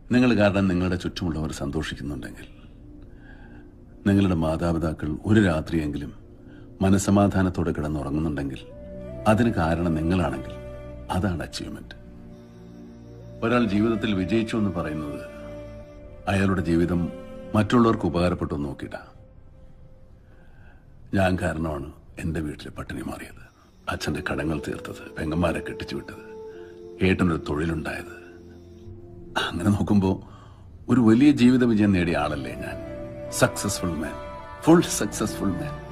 നിങ്ങൾ കാരണം നിങ്ങളുടെ ചുറ്റുമുള്ളവർ സന്തോഷിക്കുന്നുണ്ടെങ്കിൽ, നിങ്ങളുടെ മാതാപിതാക്കൾ ഒരു രാത്രിയെങ്കിലും മനസമാധാനത്തോടെ കിടന്നുറങ്ങുന്നുണ്ടെങ്കിൽ, അതിന് കാരണം നിങ്ങളാണെങ്കിൽ അതാണ് അച്ചീവ്മെന്റ്. ഒരാൾ ജീവിതത്തിൽ വിജയിച്ചു എന്ന് പറയുന്നത് അയാളുടെ ജീവിതം മറ്റുള്ളവർക്ക് ഉപകാരപ്പെട്ടു നോക്കിയിട്ടാ. ഞാൻ കാരണമാണ് എൻ്റെ വീട്ടിൽ പട്ടിണി മാറിയത്, അച്ഛൻ്റെ കടങ്ങൾ തീർത്തത്, പെങ്ങന്മാരെ കെട്ടിച്ചു വിട്ടത്, ഏട്ടനൊരു തൊഴിലുണ്ടായത്. അങ്ങനെ നോക്കുമ്പോൾ ഒരു വലിയ ജീവിത വിജയം നേടിയ ആളല്ലേ ഞാൻ. സക്സസ്ഫുൾ മാൻ, ഫുൾ സക്സസ്ഫുൾ മാൻ.